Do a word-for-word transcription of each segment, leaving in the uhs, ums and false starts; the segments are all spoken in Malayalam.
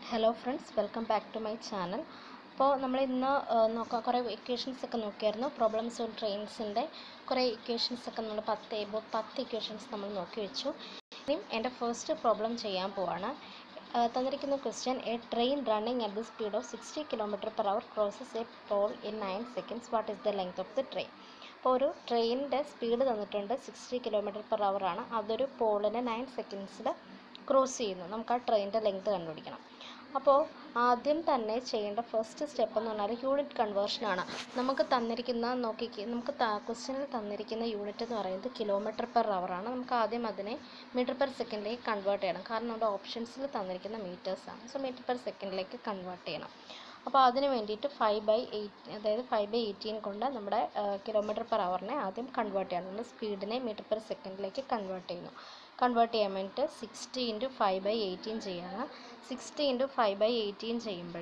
Hello friends, welcome back to my channel. അപ്പോൾ നമ്മൾ ഇന്ന് നോക്കാം കുറേ ഇക്വേഷൻസ് ഒക്കെ നോക്കിയായിരുന്നു. പ്രോബ്ലംസ് ഓൺ ട്രെയിൻസിൻ്റെ കുറേ ഇക്വേഷൻസ് ഒക്കെ നമ്മൾ പത്ത് എബോ പത്ത് ഇക്വേഷൻസ് നമ്മൾ നോക്കി വെച്ചു. ഇനിയും എൻ്റെ ഫസ്റ്റ് പ്രോബ്ലം ചെയ്യാൻ പോവാണ്. തന്നിരിക്കുന്ന question, a train running at the speed of sixty kilometer per hour crosses a pole in nine seconds. What is the length of the train? അപ്പോൾ ഒരു ട്രെയിനിൻ്റെ സ്പീഡ് തന്നിട്ടുണ്ട്, സിക്സ്റ്റി കിലോമീറ്റർ പെർ അവർ ആണ്. അതൊരു പോളിനെ നയൻ സെക്കൻഡ്സിൽ ക്രോസ് ചെയ്യുന്നു. നമുക്ക് ആ ട്രെയിനിൻ്റെ ലെങ്ത് കണ്ടുപിടിക്കണം. അപ്പോൾ ആദ്യം തന്നെ ചെയ്യേണ്ട ഫസ്റ്റ് സ്റ്റെപ്പ് എന്ന് പറഞ്ഞാൽ യൂണിറ്റ് കൺവേർഷനാണ്. നമുക്ക് തന്നിരിക്കുന്ന നോക്കിക്ക് നമുക്ക് ക്വസ്റ്റ്യനിൽ തന്നിരിക്കുന്ന യൂണിറ്റ് എന്ന് പറയുന്നത് കിലോമീറ്റർ പെർ അവർ ആണ്. നമുക്ക് ആദ്യം അതിനെ മീറ്റർ പെർ സെക്കൻഡിലേക്ക് കൺവേർട്ട് ചെയ്യണം. കാരണം നമ്മുടെ ഓപ്ഷൻസിൽ തന്നിരിക്കുന്ന മീറ്റേഴ്സാണ്. സോ മീറ്റർ പെർ സെക്കൻഡിലേക്ക് കൺവേർട്ട് ചെയ്യണം. അപ്പോൾ അതിന് വേണ്ടിയിട്ട് ഫൈവ് ബൈ എയ്റ്റ് അതായത് ഫൈവ് ബൈ എയ്റ്റീൻ കൊണ്ട് നമ്മുടെ കിലോമീറ്റർ പെർ അവറിനെ ആദ്യം കൺവേർട്ട് ചെയ്യണം. നമ്മൾ സ്പീഡിനെ മീറ്റർ പെർ സെക്കൻഡിലേക്ക് കൺവേർട്ട് ചെയ്യുന്നു. കൺവേർട്ട് ചെയ്യാൻ വേണ്ടിയിട്ട് sixty into five by eighteen ചെയ്യാണ്. Sixty into five by eighteen ചെയ്യുമ്പോൾ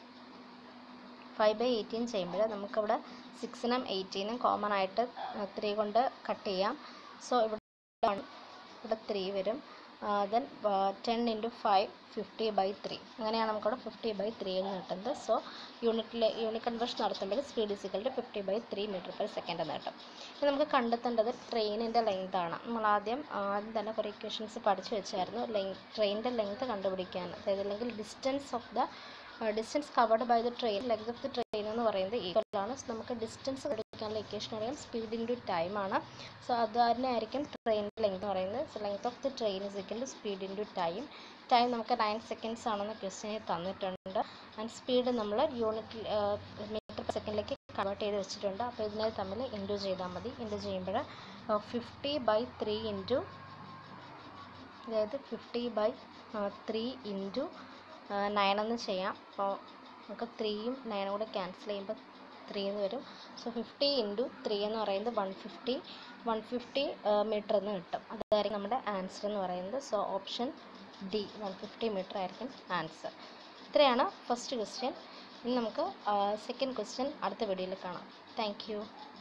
ഫൈവ് ബൈ എയ്റ്റീൻ ചെയ്യുമ്പോൾ നമുക്കിവിടെ സിക്സിനും എയ്റ്റീനും കോമൺ ആയിട്ട് ത്രീ കൊണ്ട് കട്ട് ചെയ്യാം. സോ ഇവിടെ ഇവിടെ ത്രീ വരും. Then ten into five fifty by three, അങ്ങനെയാണ് നമുക്കവിടെ ഫിഫ്റ്റി ബൈ ത്രീ എന്ന് കിട്ടുന്നത്. സോ യൂണിറ്റിലെ യൂണിറ്റ് കൺവേർഷൻ നടത്തുമ്പോൾ speed is equal to fifty by three meter per second എന്ന് കിട്ടും. ഇനി നമുക്ക് കണ്ടെത്തേണ്ടത് ട്രെയിനിൻ്റെ ലെങ്ത് ആണ്. നമ്മൾ ആദ്യം ആദ്യം തന്നെ കുറേ ഇക്വേഷൻസ് പഠിച്ചു വെച്ചായിരുന്നു. ലെങ് ട്രെയിനിൻ്റെ ലെങ്ത് കണ്ടുപിടിക്കാൻ, അതായത് അല്ലെങ്കിൽ distance of the distance covered by the train length of the train എന്ന് പറയുന്നത് ഈക്വൽ ആണ്. സോ നമുക്ക് ഡിസ്റ്റൻസ് കണ്ടുപിടിക്കാനുള്ള ഇക്വേഷൻ അറിയാം, സ്പീഡ് ഇൻറ്റു ടൈം ആണ്. സോ അത് തന്നെ ആയിരിക്കും ട്രെയിനിൻ്റെ ലെങ്ത് എന്ന് പറയുന്നത്. So length of the train is equal to speed into time. Time നമുക്ക് നയൻ സെക്കൻഡ്സ് ആണെന്ന് ക്വസ്റ്റ്യനിൽ തന്നിട്ടുണ്ട്. ആൻഡ് സ്പീഡ് നമ്മൾ യൂണിറ്റ് മീറ്റർ പെർ സെക്കൻഡിലേക്ക് കൺവേർട്ട് ചെയ്ത് വെച്ചിട്ടുണ്ട്. അപ്പോൾ ഇതിനെ തമ്മിൽ ഇൻറ്റു ചെയ്താൽ മതി. ഇൻറ്റു ചെയ്യുമ്പോൾ ഫിഫ്റ്റി ബൈ ത്രീ ഇൻറ്റു അതായത് fifty by three into nine എന്ന് ചെയ്യാം. അപ്പോൾ നമുക്ക് ത്രീയും നയനും കൂടെ ക്യാൻസൽ ചെയ്യുമ്പോൾ ത്രീ എന്ന് വരും. സോ ഫിഫ്റ്റി ഇൻറ്റു ത്രീ എന്ന് പറയുന്നത് one fifty one fifty meter എന്ന് കിട്ടും. അതായിരിക്കും നമ്മുടെ ആൻസർ എന്ന് പറയുന്നത്. So option D one fifty meter ആയിരിക്കും ആൻസർ. ഇത്രയാണ് ഫസ്റ്റ് ക്വസ്റ്റ്യൻ. ഇനി നമുക്ക് സെക്കൻഡ് ക്വസ്റ്റ്യൻ അടുത്ത വീഡിയോയിൽ കാണാം. Thank U.